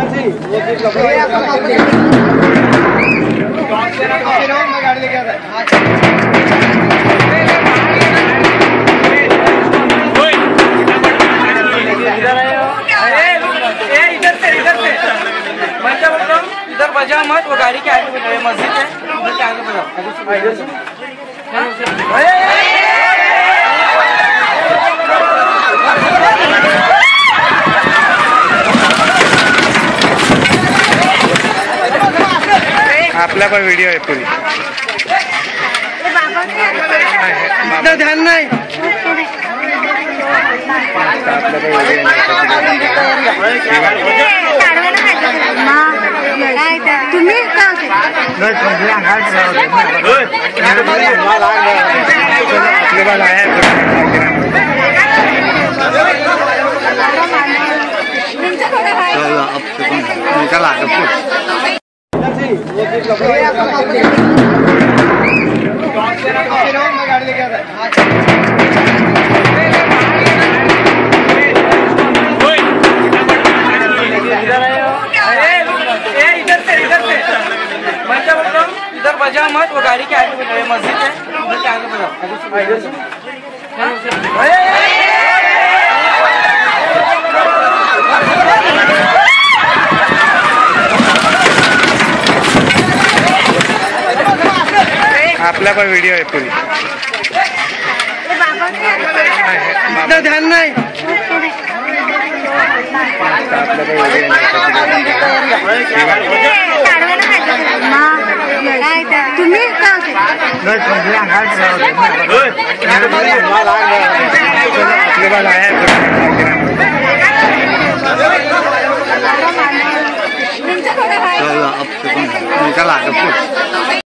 गाड़ी लेके आता इधर बजा मत, वो गाड़ी के आगे बजा, मस्जिद है उधर के आगे बजा। आपला पण व्हिडिओ आहे पुरी ध्यान नाही तुम्ही चला गाड़ी लेके आता इधर बजा मत, वो गाड़ी के आगे बजा, मस्जिद है उधर के आगे बजा। आपला पण व्हिडिओ आहे पुरी ध्यान नाही तुम्ही चला